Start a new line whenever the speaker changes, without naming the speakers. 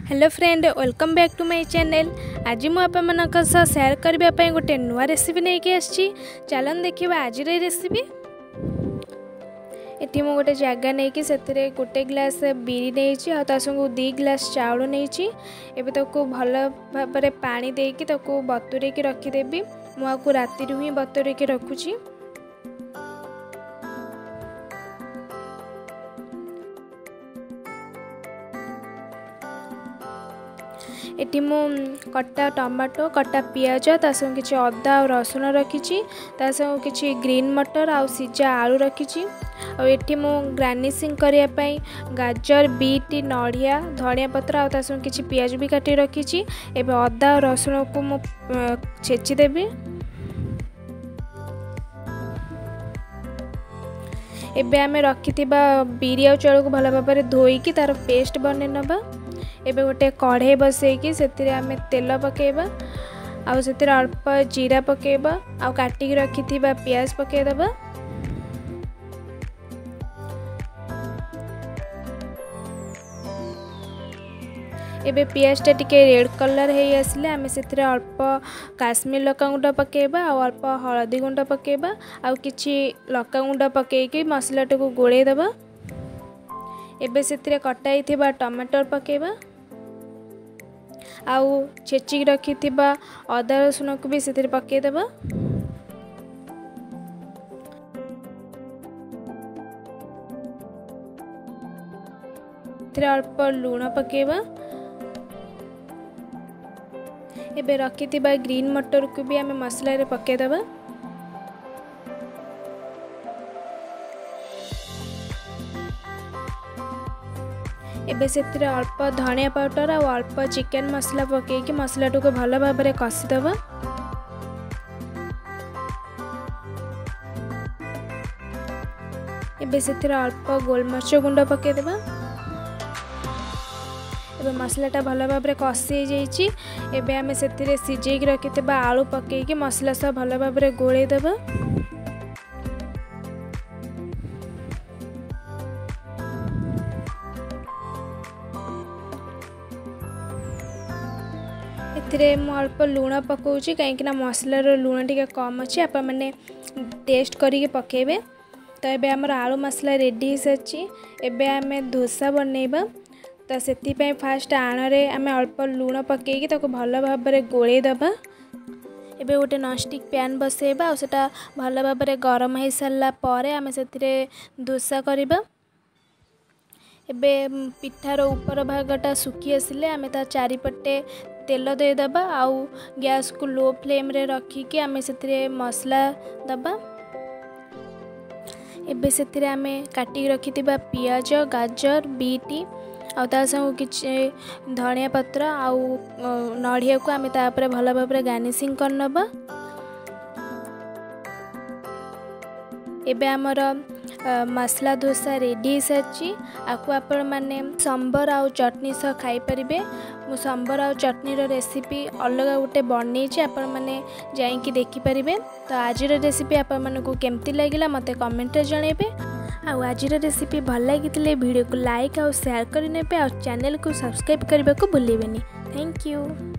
Hello friend, welcome back to my channel. आज मुझे share करने गोटे नुआ रेसिपी नहीं आसी। चलन देखा आज रेसिपी। ये मुझे गोटे जगह नहीं कि गोटे ग्लास बिरी नहीं संग 2 ग्लास चाउल नहीं। एबे तो भल भाव पानी देकी बतुरे रखीदेवी। मुझे राति ही बतुरे रखुची। एटी मु कटा टमाटो कटा पियाज तासंग किछि अदा और रसुण रखी तासंग किछि ग्रीन मटर आउ सिजा आलू रखी। और एटी मु गार्निशिंग करिया पई गाजर बीट नड़िया धनिया पत्र आउ तासंग किछि पियाज भी काटी रखी। एबे अदा और रसुण को मु छेची देबी। एबे आमे रखिथिबा बिरिया चाउल को भल भाबरे धोईकी तार पेस्ट बने नबा। एबे गोटे कढ़ाई बसैकी से आमे तेल पकेबा आउ से अल्प जीरा पकेबा आउ काटिकी रखिथिबा प्याज पकेदबा। एबे प्याज टा टिके रेड कलर हे आसले आमे से अल्प काश्मीर लका गुंड पकेबा आउ अल्प हळदी गुंड पकेबा आउ किछि लका गुंड पकेकी मसला टाको गोळेई दबा। एबे से कटाई थिबा टमाटर पकेबा आउ छेची रखी अदा रसुण को भी से पकेदबा। अल्प लूण पकेबा। एबे रखी ग्रीन मटर को भी आमे मसला रे पकेदबा। एबे से अल्प धनिया पाउडर और अल्प चिकन मसला पकेकी मसला को भल भाव में कषिदबा। एबे से अल्प गोलमरिच गुंड पकेदबा। एबे मसलाटा भल भाव में कषि जाइए। एबे आमे से सिझेक रखिथिबा आलू पकेकी मसला सब भल भाव में गोळेई दबा। एथिरे मु अल्प लूण पकाउची कहीं मसलार लूण टी कम अच्छे आप मैंने टेस्ट करके पकेबे। तो ये आमर आलू मसला रेडी हो सारी। एबे आमे डोसा बनैबा। तो से फास्ट आणरे आमे अल्प लूण पकेकी ताको भल भाव में गोळेई दबा। एबे गोटे नॉनस्टिक पैन बसैबा और सेटा भल भाव में गरम हो सारा पर आमे से डोसा करबा। एबे पिठार ऊपर भागटा सुखी आसिले आमे ता चारिपटे तेल देदबा आउ गैस को लो फ्लेम रे रखिकी आमे से मसला दबा। एबे से आमे काटी रखिथिबा पियाज गाजर बीट आउ ता संग किछि धनिया पत्र आउ नड़िया को आमे ता ऊपर भल भाव में गार्निशिंग करनबा। एबे हमर मसला डोसा रेडी हो सारी। आपको आपण माने सांबर आउ चटनी सह खाई परिबे। मु सांबर आउ चटनीर रेसिपी अलग गोटे बनी आपण माने जाइकी देखि परिबे। तो आजिर रेसिपी आपण मानकु केमती लागिला मते कमेंट रे जणेबे। आउ आजिर रेसिपी भल लागितले वीडियो को लाइक आउ शेयर करि नेबे आउ चैनल को सब्सक्राइब करबा को भूलिबेनी। Thank you.